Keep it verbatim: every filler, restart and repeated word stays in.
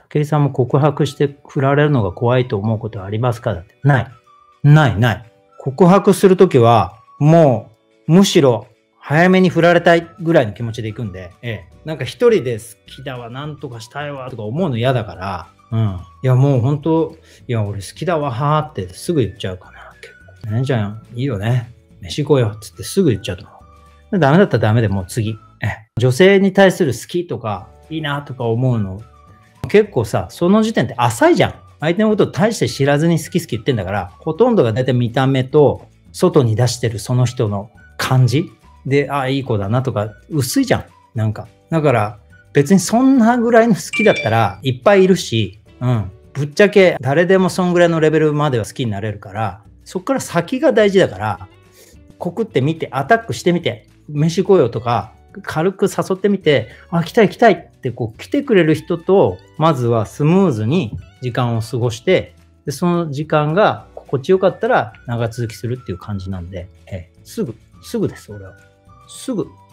武井さんも告白して振られるのが怖いと思うことはありますか？だって。ない。ない、ない。告白するときは、もう、むしろ、早めに振られたいぐらいの気持ちで行くんで、ええ。なんか一人で好きだわ、なんとかしたいわ、とか思うの嫌だから、うん。いや、もう本当、いや、俺好きだわ、はーってすぐ言っちゃうかな、結構。ね、じゃん、いいよね。飯行こうよ、つってすぐ言っちゃうと思う。ダメだったらダメでもう次。ええ。女性に対する好きとか、いいなとか思うの、結構さ、その時点で浅いじゃん。相手のことを大して知らずに好き好き言ってんだから、ほとんどが大体見た目と、外に出してるその人の感じで、ああ、いい子だなとか、薄いじゃん。なんか。だから、別にそんなぐらいの好きだったらいっぱいいるし、うん。ぶっちゃけ誰でもそんぐらいのレベルまでは好きになれるから、そっから先が大事だから、告ってみて、アタックしてみて、飯行こうよとか、軽く誘ってみて、あ、来たい来たいってこう来てくれる人と、まずはスムーズに時間を過ごして、でその時間が心地よかったら長続きするっていう感じなんで、ええ、すぐ、すぐです、俺は。すぐ。